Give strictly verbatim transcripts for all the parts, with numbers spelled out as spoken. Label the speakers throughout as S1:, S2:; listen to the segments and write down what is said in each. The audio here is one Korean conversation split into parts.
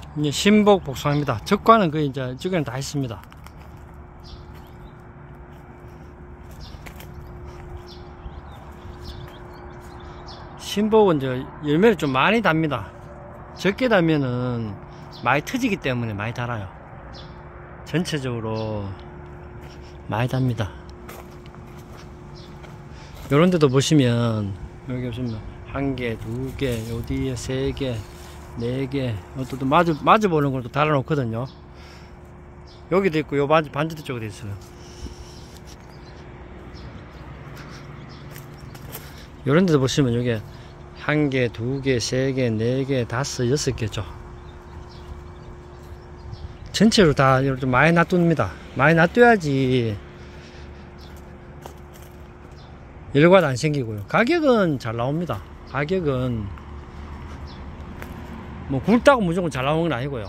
S1: 이제 신복 복숭아입니다. 적과는 거의 이제 저기는 다 했습니다. 신복은 이제 열매를 좀 많이 답니다. 적게 달면은 많이 터지기 때문에 많이 달아요. 전체적으로 많이 답니다. 요런 데도 보시면 여기 보시면 한 개, 두 개, 요 뒤에 세 개, 네 개, 또 마주, 마주 보는 걸 또 달아 놓거든요. 여기도 있고, 요 반지, 반지도 쪽에도 있어요. 요런 데도 보시면 여기 한 개, 두 개, 세 개, 네 개, 다섯, 여섯 개죠. 전체로 다 좀 많이 놔둡니다. 많이 놔둬야지 열과도 안 생기고요. 가격은 잘 나옵니다. 가격은 뭐 굵다고 무조건 잘 나오는 건 아니고요.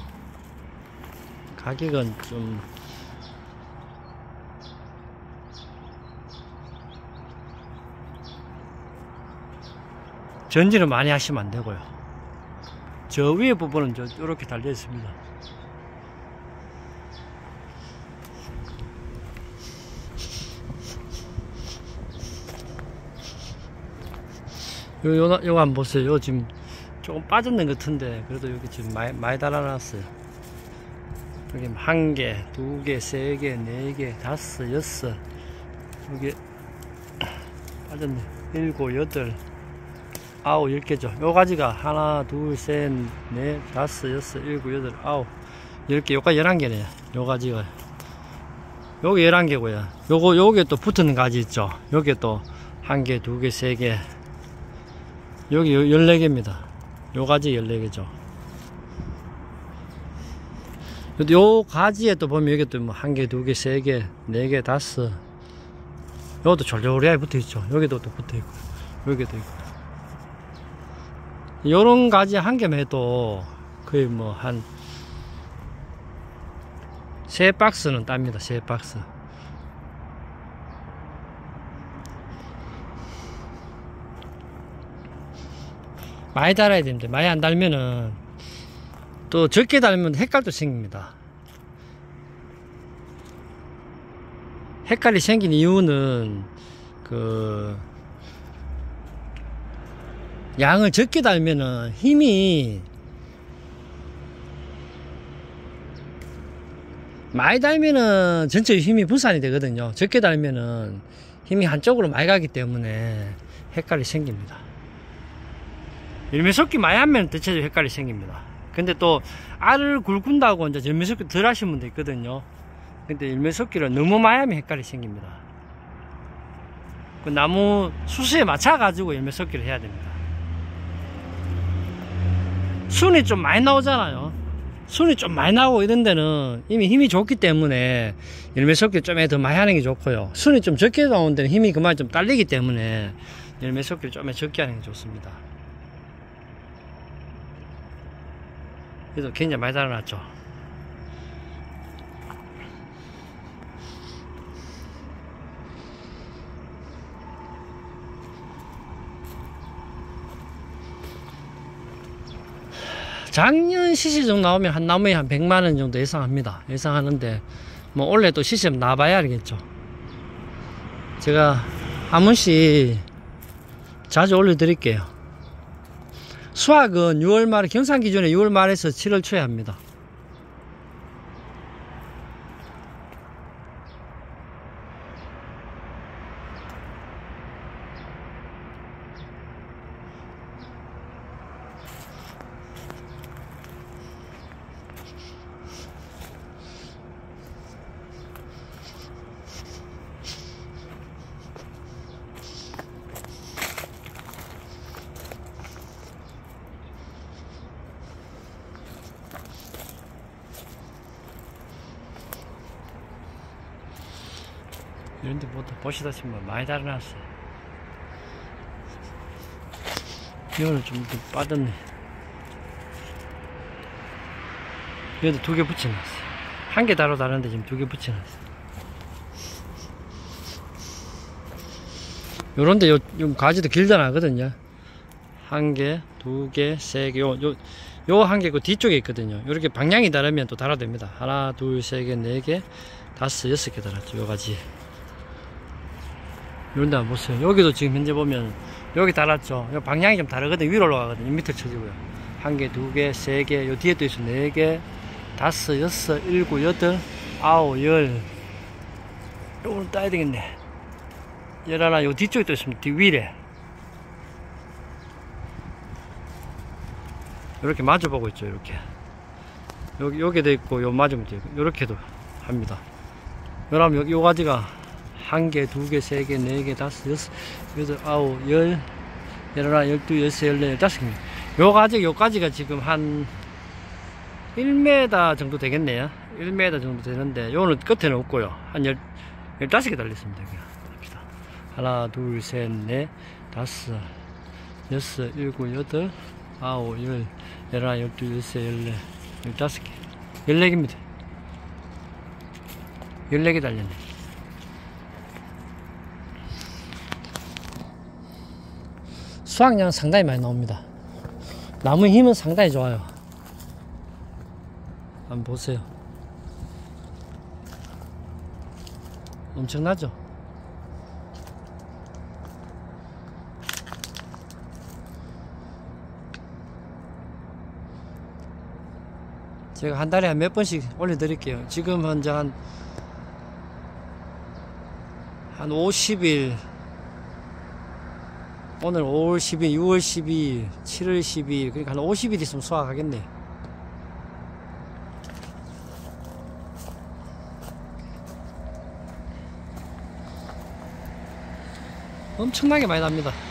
S1: 가격은 좀 전지는 많이 하시면 안 되고요. 저 위에 부분은 저 이렇게 달려 있습니다. 요, 요, 요거 한번 보세요. 요 지금 조금 빠졌는 것 같은데, 그래도 여기 지금 많이, 많이 달아놨어요. 여기 한 개, 두 개, 세 개, 네 개, 다섯, 여섯, 여기 빠졌네. 일곱, 여덟, 아홉, 열 개죠. 요 가지가 하나, 둘, 셋, 넷, 다섯, 여섯, 일곱, 여덟, 아홉, 열 개. 요까지 열한 개네요. 요 가지가. 요게 열한 개고요. 요거, 요게 또 붙는 가지 있죠. 요게 또 한 개, 두 개, 세 개. 여기 열네 개입니다. 요 가지 열네 개죠. 요 가지에 또 보면 여기 또 뭐 한 개, 두 개, 세 개, 네 개, 다섯. 요것도 졸졸하게 붙어 있죠. 여기도 또 붙어 있고, 여기도 있고. 요런 가지 한 개만 해도 거의 뭐 한 세 박스는 땁니다. 세 박스. 많이 달아야 됩니다. 많이 안 달면은 또 적게 달면 헷갈도 생깁니다. 헷갈이 생긴 이유는 그 양을 적게 달면은 힘이 많이 달면은 전체 힘이 분산이 되거든요. 적게 달면은 힘이 한쪽으로 많이 가기 때문에 헷갈이 생깁니다. 열매 섞기 많이 하면 대체적으로 헷갈이 생깁니다. 근데 또 알을 굵은다고 이제 열매 섞기 덜 하시는 분도 있거든요. 근데 열매 섞기를 너무 많이 하면 헷갈이 생깁니다. 그 나무 수수에 맞춰 가지고 열매 섞기를 해야 됩니다. 순이 좀 많이 나오잖아요. 순이 좀 많이 나오고 이런 데는 이미 힘이 좋기 때문에 열매 섞기 좀 더 많이 하는 게 좋고요. 순이 좀 적게 나오는 데는 힘이 그만 좀 딸리기 때문에 열매 섞기를 좀 적게 하는 게 좋습니다. 그래서 굉장히 많이 달아놨죠. 작년 시세 정도 나오면 한 나무에 한 백만 원 정도 예상합니다. 예상하는데 뭐 올해 또 시세 나봐야 알겠죠. 제가 한 번씩 자주 올려드릴게요. 수확은 유월 말, 경산 기준에 유월 말에서 칠월 초에 합니다. 이런데 보시다시피 많이 달아놨어요. 이거는 좀 빠졌네. 여기도 두 개 붙여놨어요. 한 개 다로 다른데 지금 두 개 붙여놨어요. 요런데 요, 요 가지도 길다 나거든요. 한 개, 두 개, 세 개. 요, 요, 요 한 개고 뒤쪽에 있거든요. 이렇게 방향이 다르면 또 달아도 됩니다. 하나, 둘, 세 개, 네 개, 다섯, 여섯 개 달았죠. 요 가지. 요런데 한번 보세요. 여기도 지금 현재 보면 여기 달았죠. 요 방향이 좀 다르거든요. 위로 올라가거든요. 이 미터 쳐지고요. 한 개, 두 개, 세 개, 요 뒤에 또 있어. 네 개, 다섯, 여섯, 일곱, 여덟, 아홉, 열. 요거는 따야 되겠네. 열하나, 요 뒤쪽에 또 있습니다. 뒤 위에. 이렇게 마주보고 있죠. 이렇게 여기 여기도 있고 요 맞으면 돼요. 이렇게도 합니다. 그럼 여기 요 가지가 한 개, 두 개, 세 개, 네 개, 다섯, 여섯, 여덟, 아홉, 열, 열하나, 열두, 열세, 열네, 열다섯 개. 요 가지 요 가지가 지금 한 일 미터 정도 되겠네요. 일 미터 정도 되는데 요는 끝에는 없고요. 한 열, 열다섯 개 달렸습니다. 여기. 하나, 둘, 셋, 넷, 다섯, 여섯, 일곱, 여덟, 아홉, 열, 열하나, 열두, 열세, 열네, 열다섯 개. 열네 개입니다. 열네 개 달렸네. 수확량 상당히 많이 나옵니다. 나무 힘은 상당히 좋아요. 한번 보세요. 엄청나죠? 제가 한 달에 한 몇 번씩 올려드릴게요. 지금 현재 한, 한 오십 일, 오늘 오월 십일, 유월 십이 일, 칠월 십이 일, 그러니까 한 오십 일 있으면 수확하겠네. 엄청나게 많이 납니다.